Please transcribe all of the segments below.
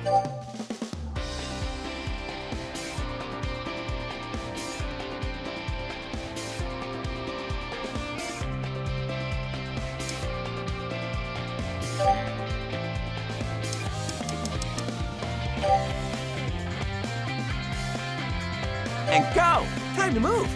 And go! Time to move!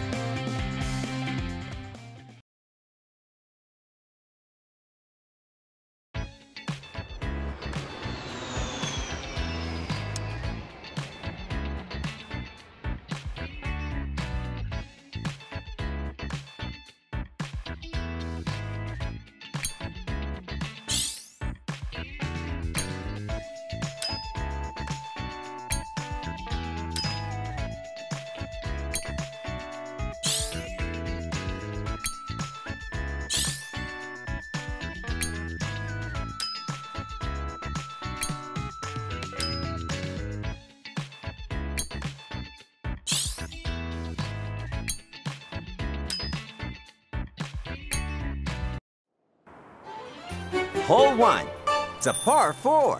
Hole 1. It's a par 4.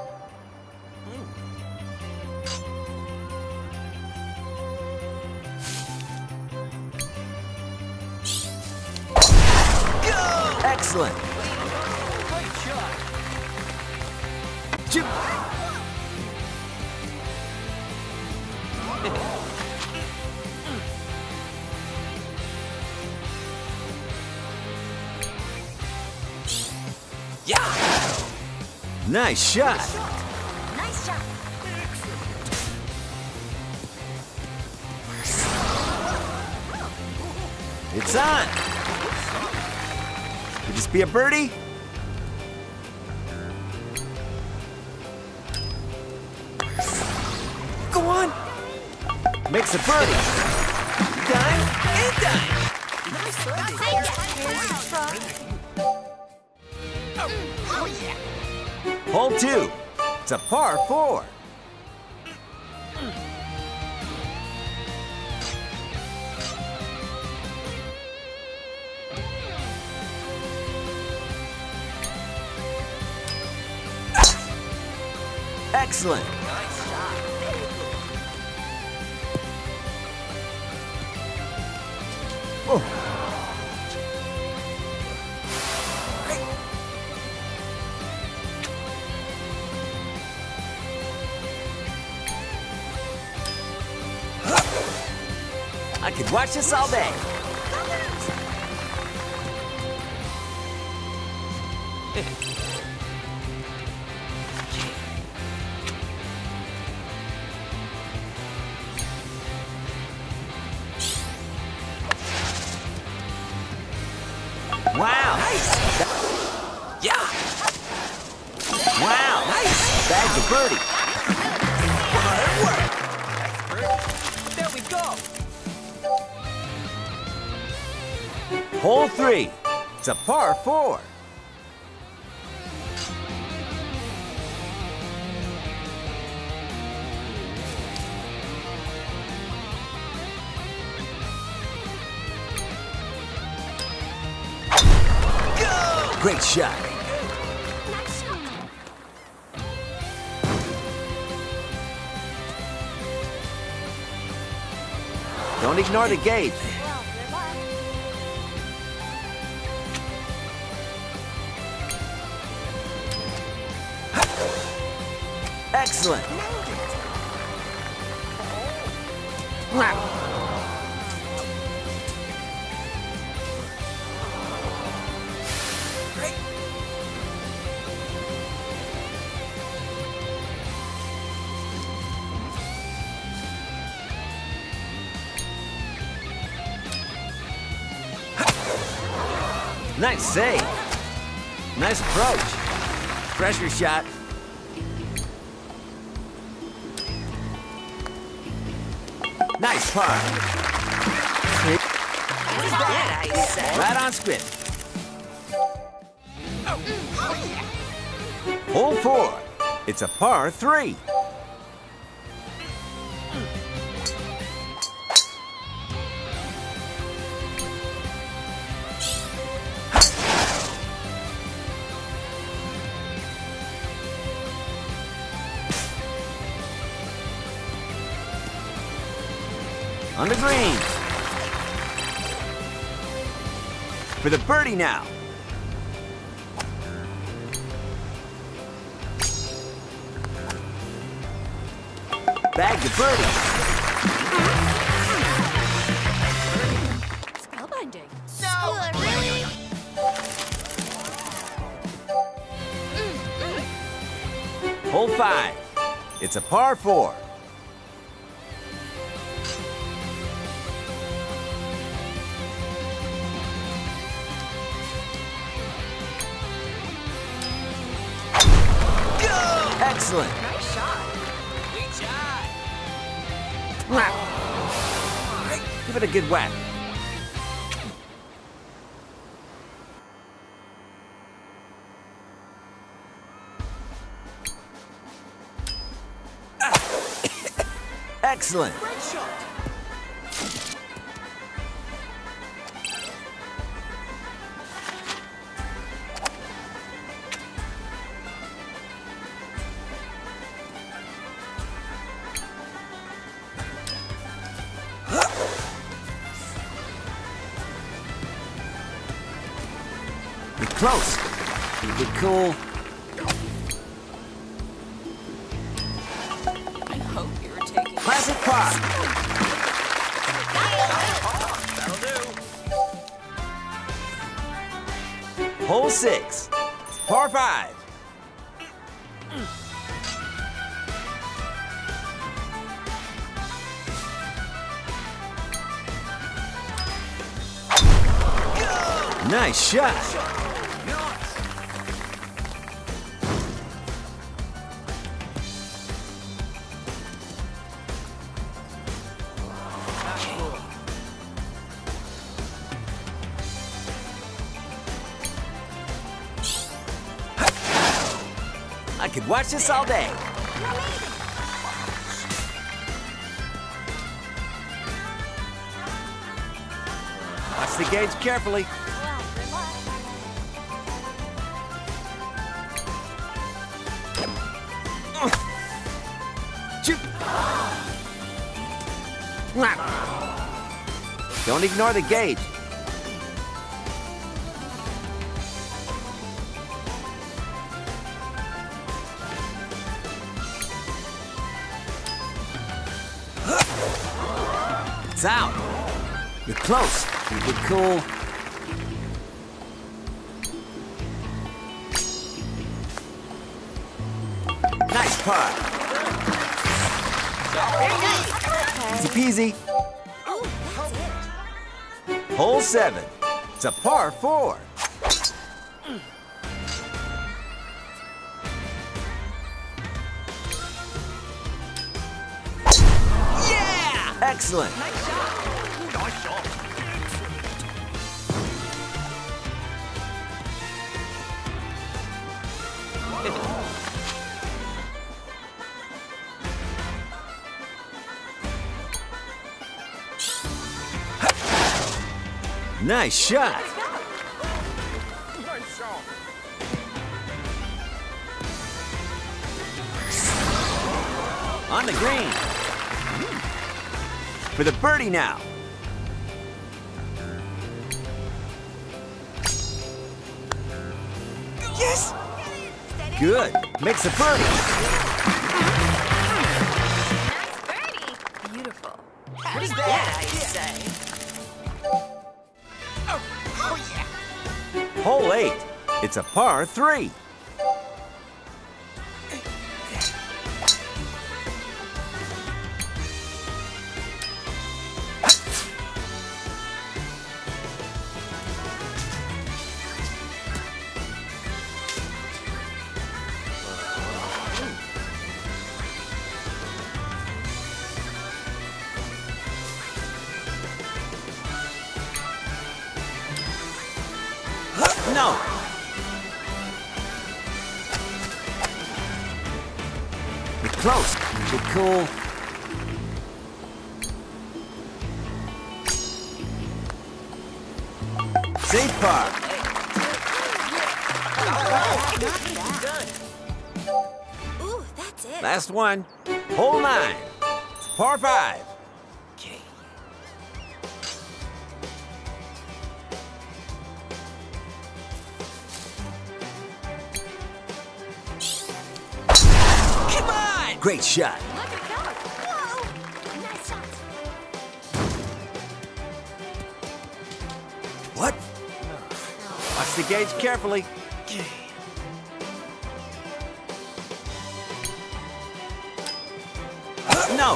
Go! Excellent. Great shot. Yeah! Nice shot. Nice shot. It's on. Could this be a birdie? Go on. Makes a birdie. Dime and dime. Nice birdie. Here's the try. Oh, yeah. Hole 2. It's a par 4. Excellent. Nice shot. Oh. I could watch this all day. Wow. Nice. Yeah. Wow. Nice. Bagged a birdie. Hard work. Nice birdie. There we go. Hole 3. It's a par 4. Go! Great shot. Nice shot. Don't ignore the gate. Well, good luck. Excellent. Nailed it. Wow. Great. Nice save. Nice approach. Pressure shot. Nice par. What is that I said? Right on spin. Oh, yeah. Hole 4. It's a par 3. On the green. For the birdie now. Bag the birdie. Spellbinding. Hole 5. It's a par 4. Excellent. Nice shot. Sweet shot. Give it a good whack. Excellent. Great shot. Be close. Keep it cool. I hope you're taking Classic par. That'll do. Hole 6. Par 5. Nice shot. I could watch this all day. Watch the gauge carefully. Well, good luck. Shoot. Don't ignore the gauge. It's out. You're close. Keep it cool. Nice putt. Easy peasy. Oh, that's it. Hole 7. It's a par 4. Yeah! Excellent. Nice shot. Nice shot. Nice shot. On the green. For the birdie now. Yes! Good. Makes a birdie. Nice birdie. Beautiful. How's that, I say? Oh yeah. Hole 8. It's a par 3. No. You're close. Keep it cool. Safe par. Ooh, that's it. Last one. Hole 9. It's par 5. Okay. Great shot. Look at go. Whoa. Nice shot. What? Watch the gauge carefully. No.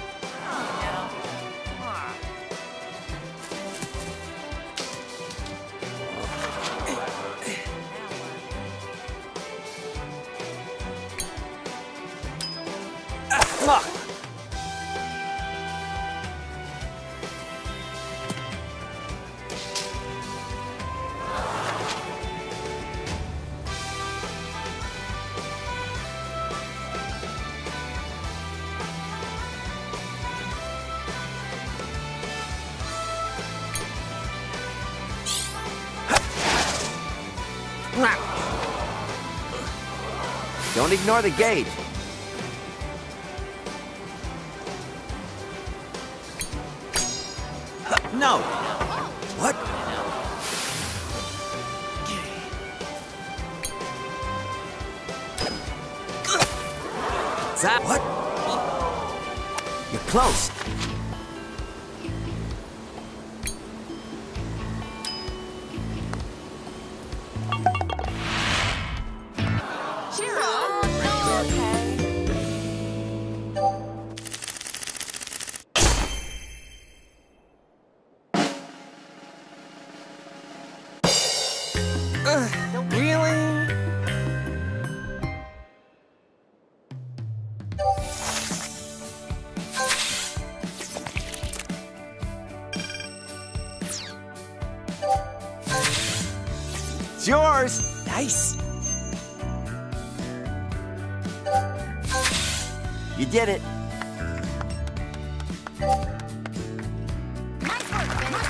Look. Don't ignore the gauge. No. What? Zap. What? You're close. Really? It's yours. Nice. You did it. Nice work, Vinny.